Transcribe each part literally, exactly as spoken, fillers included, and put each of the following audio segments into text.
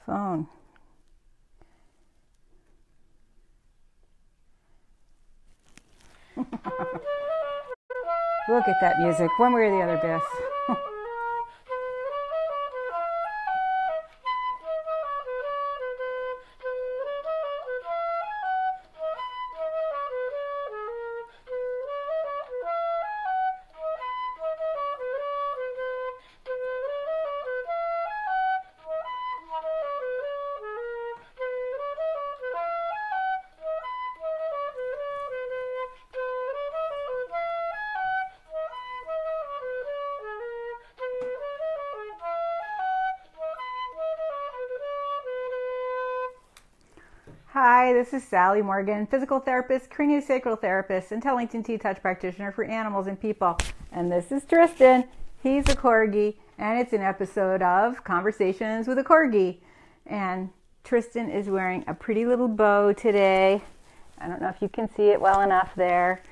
phone. Look at that music, one way or the other, Biff. Hi, this is Sally Morgan, physical therapist, craniosacral therapist, and Tellington T-Touch practitioner for animals and people. And this is Tristan. He's a Corgi, and it's an episode of Conversations with a Corgi. And Tristan is wearing a pretty little bow today. I don't know if you can see it well enough there.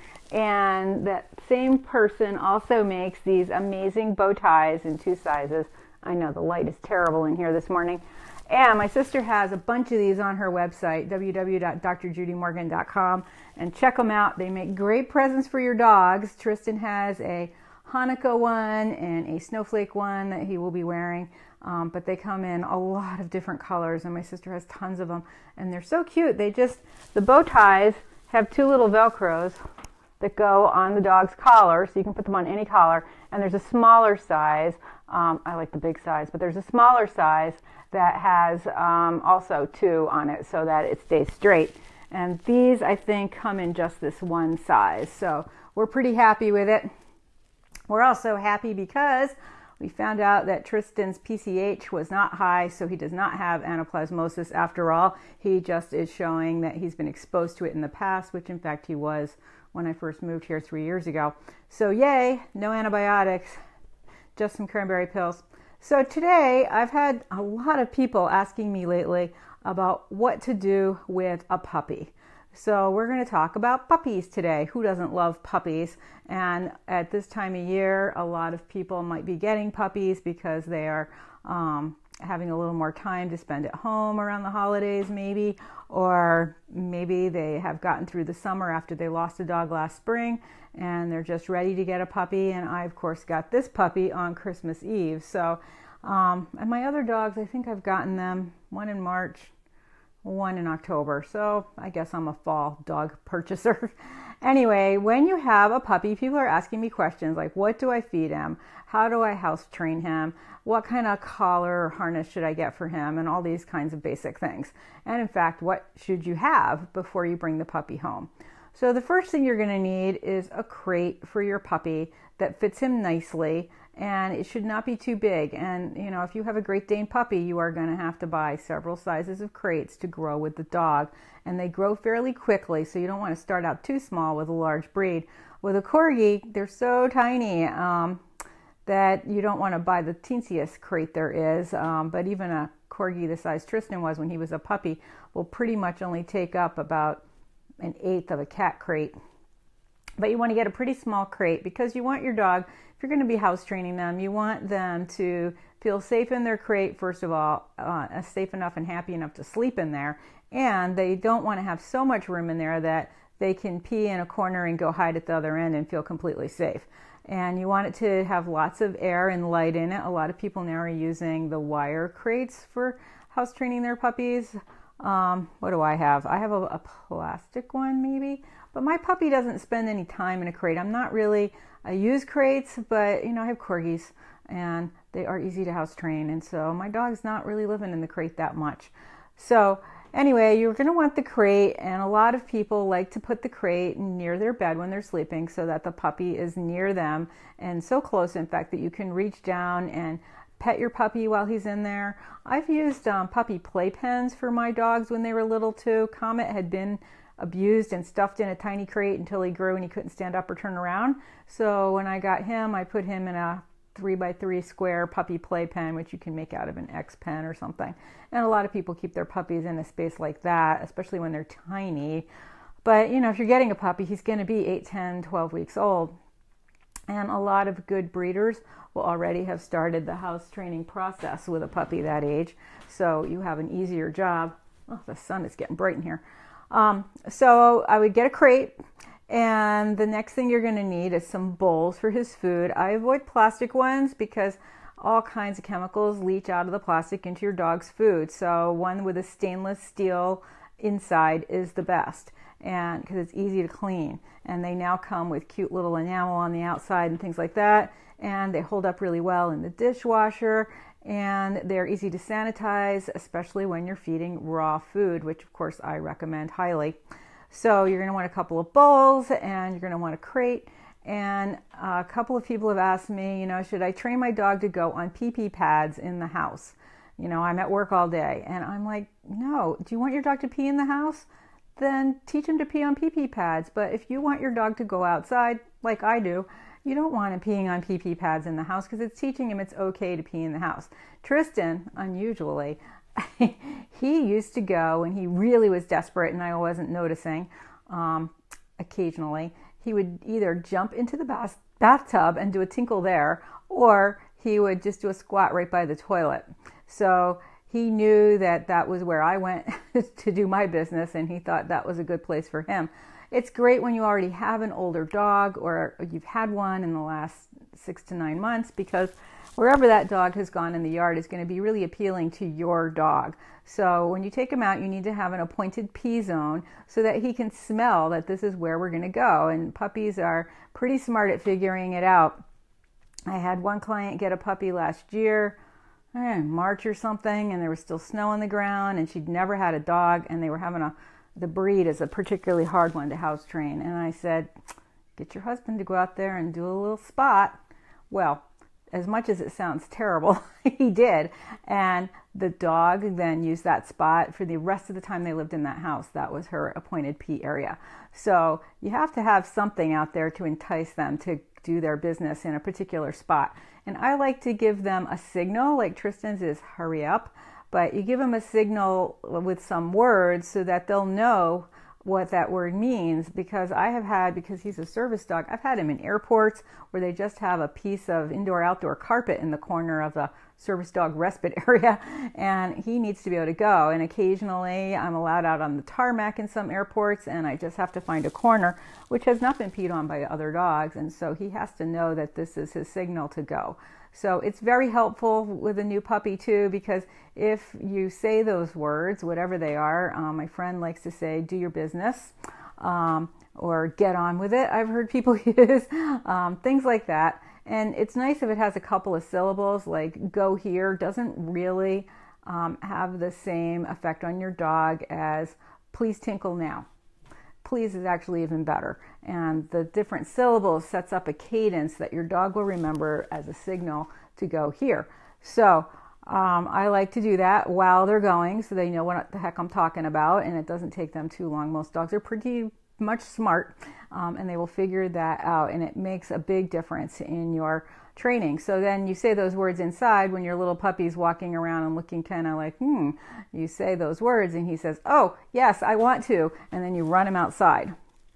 And that same person also makes these amazing bow ties in two sizes. I know the light is terrible in here this morning. And my sister has a bunch of these on her website, w w w dot dr judy morgan dot com, and check them out. They make great presents for your dogs. Tristan has a Hanukkah one and a snowflake one that he will be wearing, um, but they come in a lot of different colors, and my sister has tons of them, and they're so cute. They just, the bow ties have two little Velcros that go on the dog's collar, so you can put them on any collar, and there's a smaller size. Um, I like the big size, but there's a smaller size that has um, also two on it so that it stays straight. And these, I think, come in just this one size. So we're pretty happy with it. We're also happy because we found out that Tristan's P C H was not high, so he does not have anaplasmosis after all. He just is showing that he's been exposed to it in the past, which in fact he was when I first moved here three years ago. So yay, no antibiotics, just some cranberry pills. So today I've had a lot of people asking me lately about what to do with a puppy. So we're going to talk about puppies today. Who doesn't love puppies? And at this time of year, a lot of people might be getting puppies because they are um, having a little more time to spend at home around the holidays maybe, or maybe they have gotten through the summer after they lost a dog last spring and they're just ready to get a puppy. And I, of course, got this puppy on Christmas Eve. So, um, and my other dogs, I think I've gotten them, one in March, one in October. So I guess I'm a fall dog purchaser. Anyway, when you have a puppy, people are asking me questions like, what do I feed him? How do I house train him? What kind of collar or harness should I get for him? And all these kinds of basic things. And in fact, what should you have before you bring the puppy home? So the first thing you're going to need is a crate for your puppy that fits him nicely, and it should not be too big. And you know, if you have a Great Dane puppy, you are going to have to buy several sizes of crates to grow with the dog, and they grow fairly quickly, so you don't want to start out too small with a large breed. With a Corgi, they're so tiny um, that you don't want to buy the teensiest crate there is, um, but even a Corgi the size Tristan was when he was a puppy will pretty much only take up about an eighth of a cat crate. But you want to get a pretty small crate because you want your dog, if you're going to be house training them, you want them to feel safe in their crate, first of all, uh, safe enough and happy enough to sleep in there. And they don't want to have so much room in there that they can pee in a corner and go hide at the other end and feel completely safe. And you want it to have lots of air and light in it. A lot of people now are using the wire crates for house training their puppies. Um, what do I have? I have a, a plastic one maybe, but my puppy doesn't spend any time in a crate. I'm not really, I use crates, but you know, I have Corgis and they are easy to house train. And so my dog's not really living in the crate that much. So anyway, you're going to want the crate, and a lot of people like to put the crate near their bed when they're sleeping so that the puppy is near them and so close, in fact, that you can reach down and pet your puppy while he's in there. I've used um, puppy playpens for my dogs when they were little too. Comet had been abused and stuffed in a tiny crate until he grew and he couldn't stand up or turn around. So when I got him, I put him in a three by three square puppy playpen, which you can make out of an X pen or something. And a lot of people keep their puppies in a space like that, especially when they're tiny. But you know, if you're getting a puppy, he's going to be eight, ten, twelve weeks old. And a lot of good breeders will already have started the house training process with a puppy that age. So you have an easier job. Oh, the sun is getting bright in here. Um, so I would get a crate, and the next thing you're going to need is some bowls for his food. I avoid plastic ones because all kinds of chemicals leach out of the plastic into your dog's food. So one with a stainless steel inside is the best, and because it's easy to clean. And they now come with cute little enamel on the outside and things like that, and they hold up really well in the dishwasher, and they're easy to sanitize, especially when you're feeding raw food, which of course I recommend highly. So you're going to want a couple of bowls, and you're going to want a crate. And a couple of people have asked me, you know, should I train my dog to go on pee-pee pads in the house? You know, I'm at work all day, and I'm like, no. Do you want your dog to pee in the house? Then teach him to pee on pee-pee pads. But if you want your dog to go outside, like I do, you don't want him peeing on pee-pee pads in the house, because it's teaching him it's okay to pee in the house. Tristan, unusually, he used to go when he really was desperate and I wasn't noticing, um, occasionally, he would either jump into the bath bathtub and do a tinkle there, or he would just do a squat right by the toilet. So he knew that that was where I went to do my business, and he thought that was a good place for him. It's great when you already have an older dog, or you've had one in the last six to nine months, because wherever that dog has gone in the yard is going to be really appealing to your dog. So when you take him out, you need to have an appointed pee zone so that he can smell that this is where we're going to go. And puppies are pretty smart at figuring it out. I had one client get a puppy last year, in March or something, and there was still snow on the ground, and she'd never had a dog, and they were having a, the breed is a particularly hard one to house train. And I said, get your husband to go out there and do a little spot. Well, as much as it sounds terrible, he did. And the dog then used that spot for the rest of the time they lived in that house. That was her appointed pee area. So you have to have something out there to entice them to do their business in a particular spot. And I like to give them a signal, like Tristan's is hurry up, but you give them a signal with some words so that they'll know what that word means. Because I have had, because he's a service dog, I've had him in airports where they just have a piece of indoor-outdoor carpet in the corner of the service dog respite area, and he needs to be able to go. And occasionally I'm allowed out on the tarmac in some airports, and I just have to find a corner which has not been peed on by other dogs, and so he has to know that this is his signal to go. So it's very helpful with a new puppy too, because if you say those words, whatever they are, um, my friend likes to say, do your business, um, or get on with it, I've heard people use, um, things like that. And it's nice if it has a couple of syllables, like go here doesn't really um, have the same effect on your dog as please tinkle now. Please is actually even better. And the different syllables sets up a cadence that your dog will remember as a signal to go here. So um, I like to do that while they're going, so they know what the heck I'm talking about, and it doesn't take them too long. Most dogs are pretty much smart, um, and they will figure that out, and it makes a big difference in your training. So then you say those words inside when your little puppy's walking around and looking kind of like, hmm, you say those words and he says, oh, yes, I want to, and then you run him outside.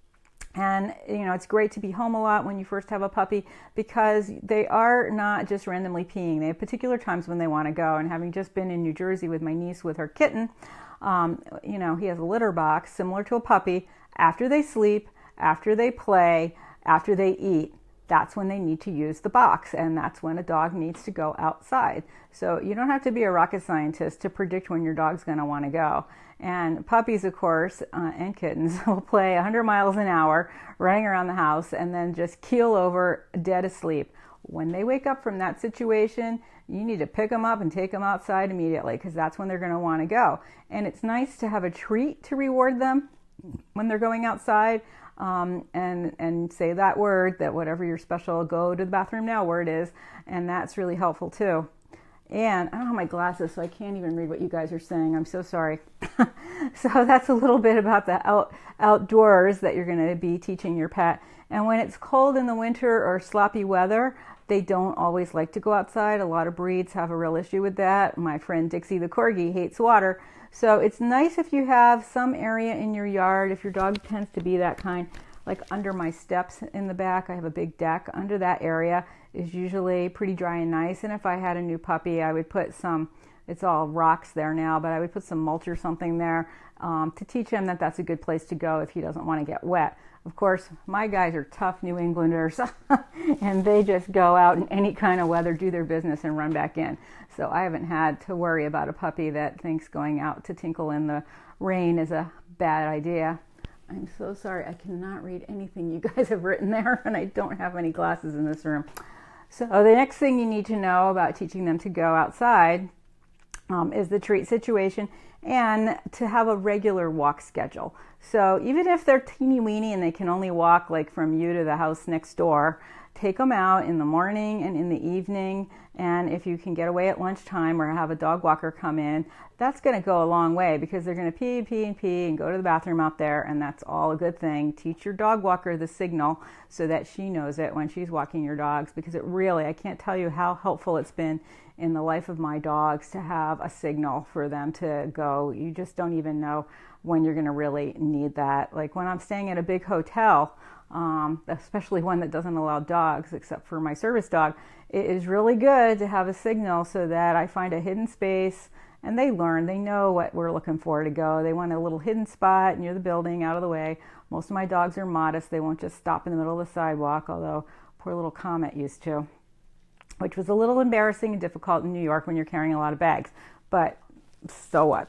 And, you know, it's great to be home a lot when you first have a puppy, because they are not just randomly peeing. They have particular times when they want to go. And having just been in New Jersey with my niece with her kitten, um, you know, he has a litter box similar to a puppy. After they sleep, after they play, after they eat, that's when they need to use the box, and that's when a dog needs to go outside. So you don't have to be a rocket scientist to predict when your dog's going to want to go. And puppies, of course, uh, and kittens will play one hundred miles an hour running around the house and then just keel over dead asleep. When they wake up from that situation, you need to pick them up and take them outside immediately, because that's when they're going to want to go. And it's nice to have a treat to reward them when they're going outside. Um, and, and say that word, that whatever your special go to the bathroom now word is, and that's really helpful too. And I don't have my glasses, so I can't even read what you guys are saying. I'm so sorry. So that's a little bit about the out, outdoors that you're going to be teaching your pet. And when it's cold in the winter or sloppy weather, they don't always like to go outside. A lot of breeds have a real issue with that. My friend Dixie the Corgi hates water. So it's nice if you have some area in your yard, if your dog tends to be that kind, like under my steps in the back. I have a big deck. Under that area is usually pretty dry and nice. And if I had a new puppy, I would put some, it's all rocks there now, but I would put some mulch or something there um, to teach him that that's a good place to go if he doesn't want to get wet. Of course, my guys are tough New Englanders, and they just go out in any kind of weather, do their business, and run back in. So I haven't had to worry about a puppy that thinks going out to tinkle in the rain is a bad idea. I'm so sorry, I cannot read anything you guys have written there, and I don't have any glasses in this room. So the next thing you need to know about teaching them to go outside um, is the treat situation, and to have a regular walk schedule. So even if they're teeny weeny and they can only walk like from you to the house next door, take them out in the morning and in the evening. And if you can get away at lunchtime or have a dog walker come in, that's going to go a long way, because they're going to pee, pee, and pee and go to the bathroom out there, and that's all a good thing. Teach your dog walker the signal so that she knows it when she's walking your dogs, because it really, I can't tell you how helpful it's been in the life of my dogs to have a signal for them to go. You just don't even know when you're going to really need that. Like when I'm staying at a big hotel, um, especially one that doesn't allow dogs except for my service dog, it is really good to have a signal so that I find a hidden space, and they learn, they know what we're looking for to go. They want a little hidden spot near the building, out of the way. Most of my dogs are modest. They won't just stop in the middle of the sidewalk, although poor little Comet used to, which was a little embarrassing and difficult in New York when you're carrying a lot of bags, but so what?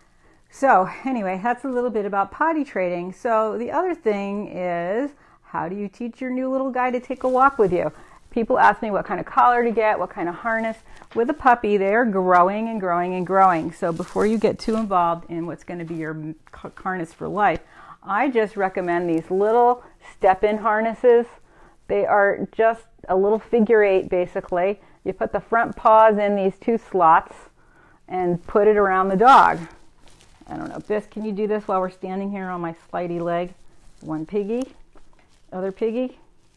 So anyway, that's a little bit about potty training. So the other thing is, how do you teach your new little guy to take a walk with you? People ask me what kind of collar to get, what kind of harness. With a puppy, they are growing and growing and growing. So before you get too involved in what's going to be your harness for life, I just recommend these little step-in harnesses. They are just a little figure eight, basically. You put the front paws in these two slots and put it around the dog. I don't know, Biss, can you do this while we're standing here on my slidey leg? One piggy, other piggy.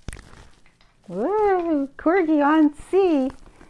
Woo, Corgi on C.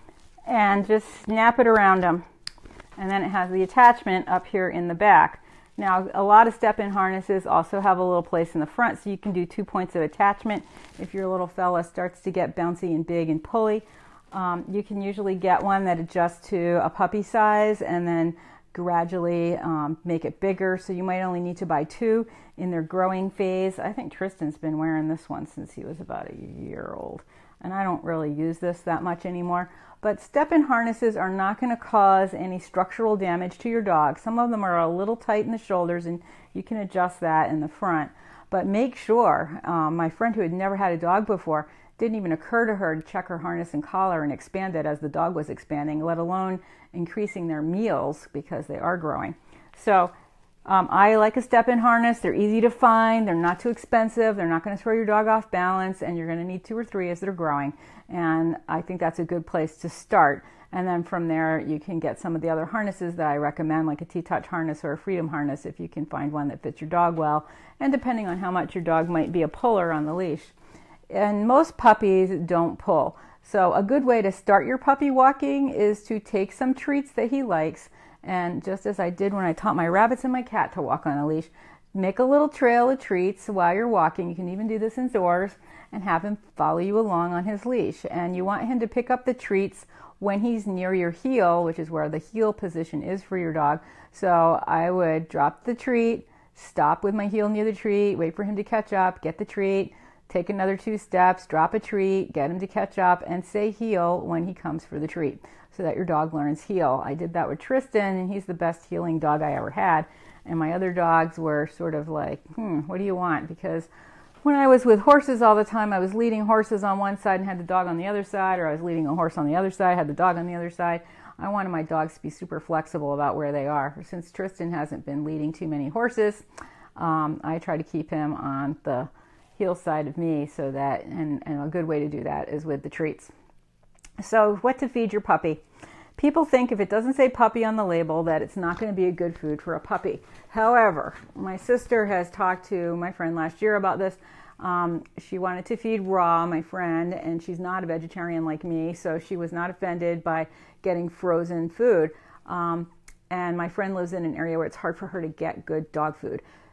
And just snap it around them. And then it has the attachment up here in the back. Now, a lot of step-in harnesses also have a little place in the front, so you can do two points of attachment. If your little fella starts to get bouncy and big and pulley, um, you can usually get one that adjusts to a puppy size and then gradually um, make it bigger. So you might only need to buy two in their growing phase. I think Tristan's been wearing this one since he was about a year old, and I don't really use this that much anymore. But step-in harnesses are not going to cause any structural damage to your dog. Some of them are a little tight in the shoulders, and you can adjust that in the front. But make sure, um, my friend who had never had a dog before, didn't even occur to her to check her harness and collar and expand it as the dog was expanding, let alone increasing their meals, because they are growing. So um, I like a step-in harness. They're easy to find. They're not too expensive. They're not going to throw your dog off balance, and you're going to need two or three as they're growing. And I think that's a good place to start. And then from there, you can get some of the other harnesses that I recommend, like a T-Touch harness or a Freedom harness, if you can find one that fits your dog well, and depending on how much your dog might be a puller on the leash. And most puppies don't pull. So a good way to start your puppy walking is to take some treats that he likes, and just as I did when I taught my rabbits and my cat to walk on a leash, make a little trail of treats while you're walking. You can even do this indoors, and have him follow you along on his leash. And you want him to pick up the treats when he's near your heel, which is where the heel position is for your dog. So I would drop the treat, stop with my heel near the treat, wait for him to catch up, get the treat, take another two steps, drop a treat, get him to catch up, and say heel when he comes for the treat, so that your dog learns heel. I did that with Tristan, and he's the best heeling dog I ever had. And my other dogs were sort of like, hmm, what do you want? Because when I was with horses all the time, I was leading horses on one side and had the dog on the other side, or I was leading a horse on the other side, had the dog on the other side. I wanted my dogs to be super flexible about where they are. Since Tristan hasn't been leading too many horses, um, I try to keep him on the heel side of me, so that, and, and a good way to do that is with the treats. So what to feed your puppy? People think if it doesn't say puppy on the label that it's not going to be a good food for a puppy. However, my sister has talked to my friend last year about this. Um, she wanted to feed raw, my friend, and she's not a vegetarian like me, so she was not offended by getting frozen food. Um, and my friend lives in an area where it's hard for her to get good dog food.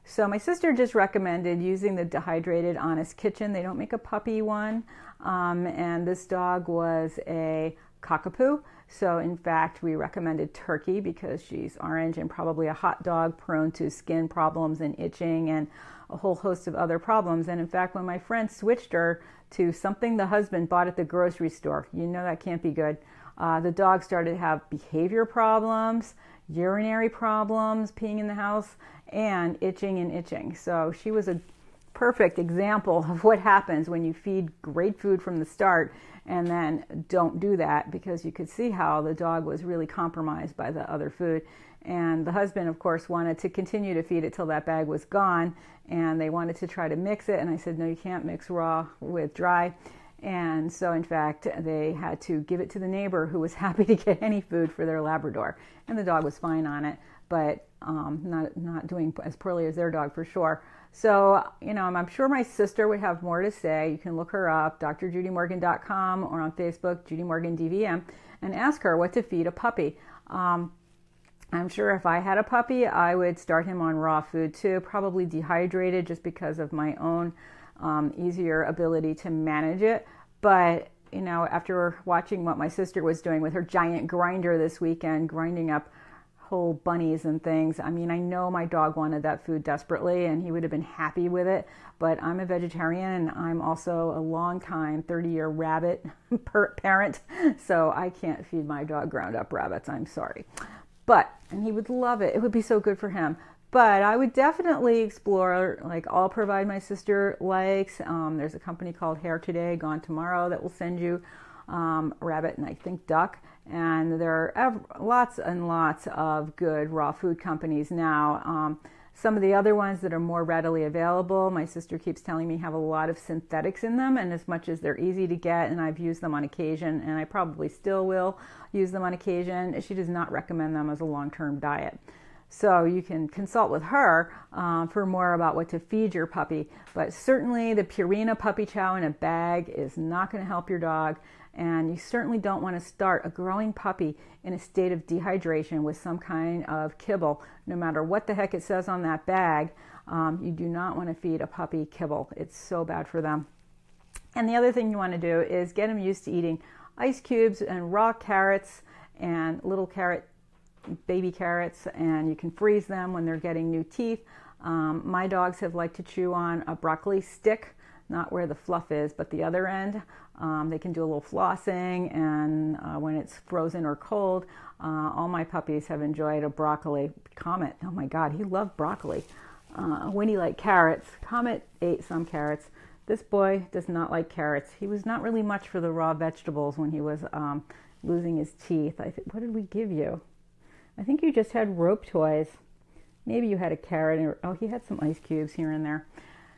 So my sister just recommended using the Dehydrated Honest Kitchen. They don't make a puppy one. Um, and this dog was a cockapoo. So in fact, we recommended turkey because she's orange and probably a hot dog prone to skin problems and itching and a whole host of other problems. And in fact, when my friend switched her to something the husband bought at the grocery store, you know that can't be good. Uh, the dog started to have behavior problems, urinary problems, peeing in the house, and itching and itching. So she was a perfect example of what happens when you feed great food from the start and then don't do that, because you could see how the dog was really compromised by the other food. And the husband, of course, wanted to continue to feed it till that bag was gone, and they wanted to try to mix it, and I said, no, you can't mix raw with dry. And so in fact, they had to give it to the neighbor who was happy to get any food for their Labrador, and the dog was fine on it, but um, not, not doing as poorly as their dog for sure. So, you know, I'm, I'm sure my sister would have more to say. You can look her up, D R judy morgan dot com, or on Facebook, Judy Morgan D V M, and ask her what to feed a puppy. Um, I'm sure if I had a puppy, I would start him on raw food too, probably dehydrated, just because of my own um, easier ability to manage it. But, you know, after watching what my sister was doing with her giant grinder this weekend, grinding up whole bunnies and things, I mean, I know my dog wanted that food desperately and he would have been happy with it, but I'm a vegetarian and I'm also a long time thirty year rabbit parent, so I can't feed my dog ground up rabbits, I'm sorry. But, and he would love it, it would be so good for him. But I would definitely explore, like I'll provide my sister likes. Um, there's a company called Hair Today, Gone Tomorrow, that will send you um, rabbit and I think duck. And there are ev- lots and lots of good raw food companies now. Um, some of the other ones that are more readily available, my sister keeps telling me, have a lot of synthetics in them, and as much as they're easy to get, and I've used them on occasion, and I probably still will use them on occasion, she does not recommend them as a long-term diet. So you can consult with her uh, for more about what to feed your puppy. But certainly the Purina puppy chow in a bag is not going to help your dog. And you certainly don't want to start a growing puppy in a state of dehydration with some kind of kibble. No matter what the heck it says on that bag, um, you do not want to feed a puppy kibble. It's so bad for them. And the other thing you want to do is get them used to eating ice cubes and raw carrots and little carrot baby carrots, and you can freeze them when they're getting new teeth. Um, my dogs have liked to chew on a broccoli stick, not where the fluff is, but the other end. Um, they can do a little flossing, and uh, when it's frozen or cold, uh, all my puppies have enjoyed a broccoli. Comet, oh my God, he loved broccoli. Uh, Winnie liked carrots. Comet ate some carrots. This boy does not like carrots. He was not really much for the raw vegetables when he was um, losing his teeth. I th- what did we give you? I think you just had rope toys. Maybe you had a carrot, or, oh, he had some ice cubes here and there.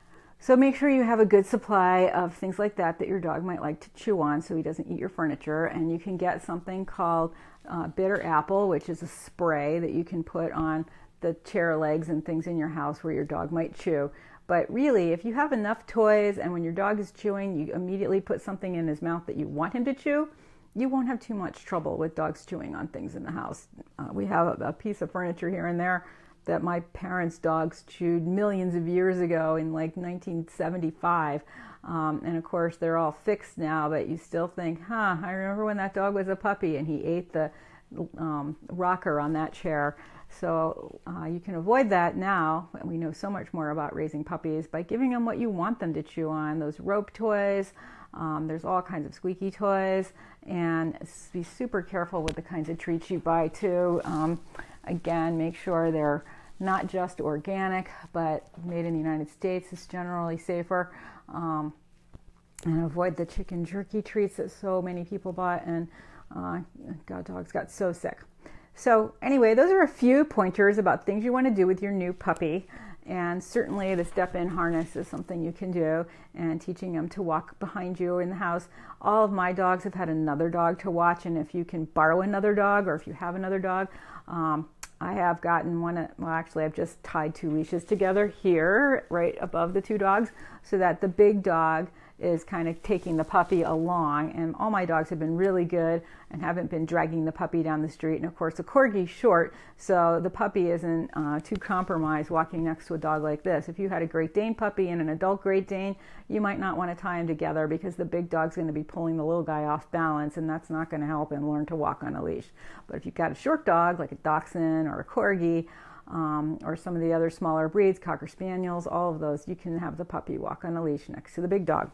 So make sure you have a good supply of things like that that your dog might like to chew on so he doesn't eat your furniture. And you can get something called uh, bitter apple, which is a spray that you can put on the chair legs and things in your house where your dog might chew. But really, if you have enough toys and when your dog is chewing, you immediately put something in his mouth that you want him to chew, you won't have too much trouble with dogs chewing on things in the house. Uh, we have a, a piece of furniture here and there that my parents' dogs chewed millions of years ago in like nineteen seventy-five. Um, and of course, they're all fixed now, but you still think, huh, I remember when that dog was a puppy and he ate the um, rocker on that chair. So uh, you can avoid that now. We know so much more about raising puppies by giving them what you want them to chew on, those rope toys. Um, there's all kinds of squeaky toys, and be super careful with the kinds of treats you buy too. Um, again, make sure they're not just organic, but made in the United States is generally safer. Um, and avoid the chicken jerky treats that so many people bought, and uh, God, dogs got so sick. So anyway, those are a few pointers about things you want to do with your new puppy. And certainly the step-in harness is something you can do, and teaching them to walk behind you in the house. All of my dogs have had another dog to watch, and if you can borrow another dog, or if you have another dog, um, I have gotten one, well actually I've just tied two leashes together here, right above the two dogs, so that the big dog is kind of taking the puppy along. And all my dogs have been really good and haven't been dragging the puppy down the street. And of course, the Corgi's short, so the puppy isn't uh, too compromised walking next to a dog like this. If you had a Great Dane puppy and an adult Great Dane, you might not want to tie them together because the big dog's going to be pulling the little guy off balance, and that's not going to help him learn to walk on a leash. But if you've got a short dog like a Dachshund or a Corgi, Um, or some of the other smaller breeds, Cocker Spaniels, all of those, you can have the puppy walk on a leash next to the big dog.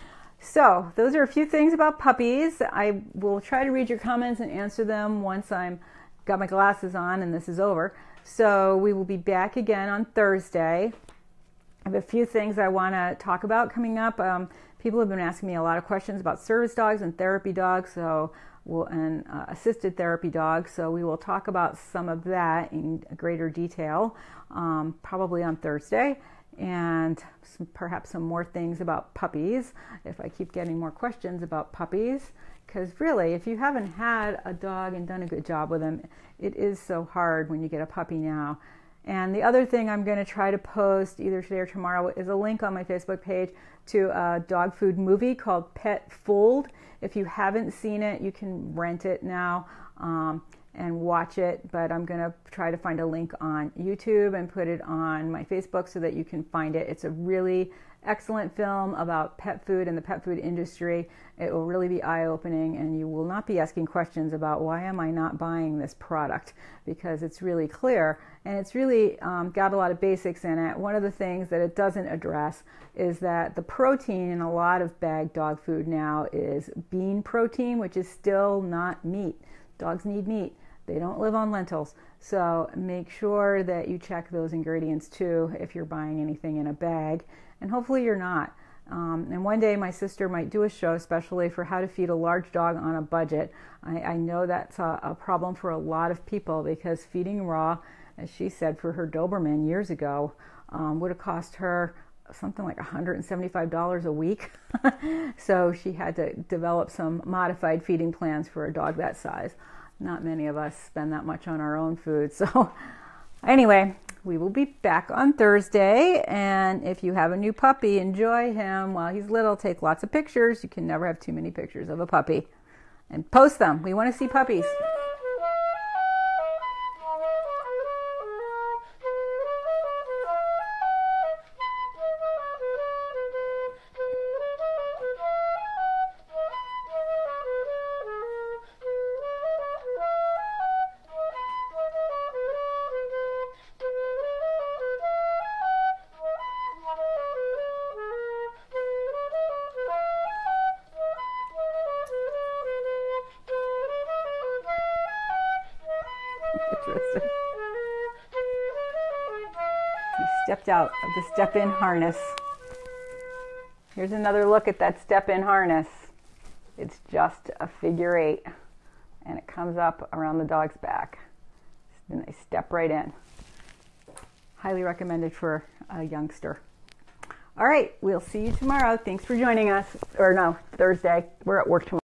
So those are a few things about puppies. I will try to read your comments and answer them once I'm got my glasses on and this is over. So we will be back again on Thursday. I have a few things I want to talk about coming up. Um, people have been asking me a lot of questions about service dogs and therapy dogs, so we'll, and uh, assisted therapy dogs. So we will talk about some of that in greater detail, um, probably on Thursday, and some, perhaps some more things about puppies if I keep getting more questions about puppies. Because really, if you haven't had a dog and done a good job with them, it is so hard when you get a puppy now. And the other thing I'm going to try to post either today or tomorrow is a link on my Facebook page to a dog food movie called Pet Fooled. If you haven't seen it, you can rent it now um, and watch it. But I'm going to try to find a link on YouTube and put it on my Facebook so that you can find it. It's a really excellent film about pet food and the pet food industry. It will really be eye-opening, and you will not be asking questions about why am I not buying this product, because it's really clear and it's really um, got a lot of basics in it. One of the things that it doesn't address is that the protein in a lot of bagged dog food now is bean protein, which is still not meat. Dogs need meat. They don't live on lentils. So make sure that you check those ingredients too if you're buying anything in a bag. And hopefully you're not. Um, and one day my sister might do a show especially for how to feed a large dog on a budget. I, I know that's a, a problem for a lot of people, because feeding raw, as she said, for her Doberman years ago, um, would have cost her something like one hundred seventy-five dollars a week. So she had to develop some modified feeding plans for a dog that size. Not many of us spend that much on our own food. So anyway, we will be back on Thursday, and if you have a new puppy, enjoy him while he's little. Take lots of pictures. You can never have too many pictures of a puppy. And post them. We want to see puppies. He stepped out of the step-in harness. Here's another look at that step-in harness. It's just a figure eight, and it comes up around the dog's back. And they step right in. Highly recommended for a youngster. All right, we'll see you tomorrow. Thanks for joining us. Or no, Thursday. We're at work tomorrow.